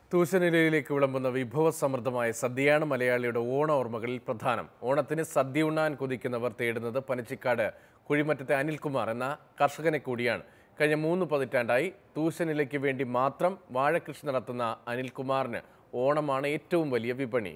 തൂശനിലയിലേക്ക് വിളമ്പുന്ന വിഭവസമൃദ്ധമായ സദ്യയാണ് മലയാളിയുടെ ഓണ ഓർമ്മകളിൽ പ്രധാനം. ഓണത്തിന് സദ്യ ഉണ്ണാൻ കൊതിക്കുന്നവർ തേടുന്നത് പനച്ചിക്കാട് കുഴിമറ്റത്തെ അനിൽകുമാർ എന്ന കർഷകനെ കൂടിയാണ്. കഴിഞ്ഞ 3 പതിറ്റാണ്ടായി തൂശനിലയ്ക്ക് വേണ്ടി മാത്രം വാഴകൃഷി നടത്തുന്ന അനിൽകുമാറിന് ഓണമാണ് ഏറ്റവും വലിയ വിപണി.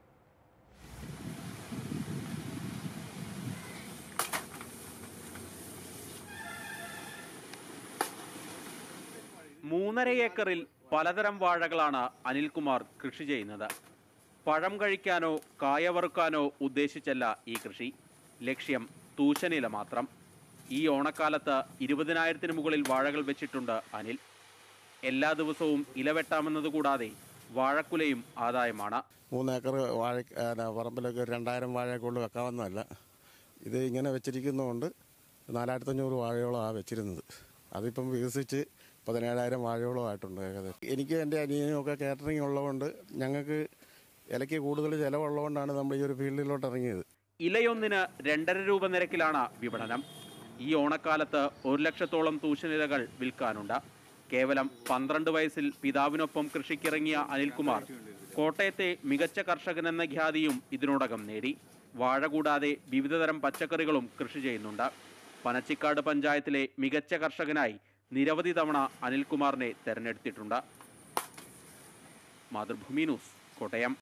മൂന്നര ഏക്കറിൽ പലതരം വാഴകളാണ് അനിൽകുമാർ കൃഷി ചെയ്യുന്നത്. പഴം കഴിക്കാനോ കായ വറുക്കാനോ ഉദ്ദേശിച്ചല്ല ഈ കൃഷി. ലക്ഷ്യം തൂശനില മാത്രം. ഈ ഓണക്കാലത്ത് 20,000-ന് മുകളിൽ വാഴകൾ വെച്ചിട്ടുണ്ട് അനിൽ. എല്ലാ ദിവസവും ഇല വെട്ടാമെന്നതുകൂടാതെ വാഴക്കുലയും ആദായമാണ്. 3 ഏക്കർ വാഴ പറമ്പിലൊക്കെ 2000 വാഴയൊക്കെ കൊണ്ട് വെക്കാവുന്നതല്ല. ഇത് ഇങ്ങനെ വെച്ചിരിക്കുന്നതുകൊണ്ട് 4500 വാഴയോളമാണ് വെച്ചിരുന്നത്. അതിപ്പം വികസിച്ച് 17,000 വാഴയോളം ആയിട്ടുണ്ട് ഏകദേശം. എനിക്ക് എൻ്റെ അനിയനുമൊക്കെ കാറ്ററിംഗ് ഉള്ളതുകൊണ്ട് ഞങ്ങൾക്ക് ഇലയ്ക്ക് കൂടുതൽ ചിലവുള്ളതുകൊണ്ടാണ് നമ്മൾ ഈ ഒരു ഫീൽഡിലോട്ട് ഇറങ്ങിയത്. ഇലയൊന്നിന് 2.5 രൂപ നിരക്കിലാണ് വിപണനം. ഈ ഓണക്കാലത്ത് 1 ലക്ഷത്തോളം തൂശനിലകൾ വിൽക്കാനുണ്ട്. കേവലം 12 വയസ്സിൽ പിതാവിനൊപ്പം കൃഷിക്കിറങ്ങിയ അനിൽകുമാർ കോട്ടയത്തെ മികച്ച കർഷകനെന്ന ഖ്യാതിയും ഇതിനോടകം നേടി. വാഴ കൂടാതെ വിവിധതരം പച്ചക്കറികളും കൃഷി ചെയ്യുന്നുണ്ട്. പനച്ചിക്കാട് പഞ്ചായത്തിലെ മികച്ച കർഷകനായി നിരവധി തവണ അനിൽകുമാറിനെ തെരഞ്ഞെടുത്തിട്ടുണ്ട്. മാതൃഭൂമി ന്യൂസ്, കോട്ടയം.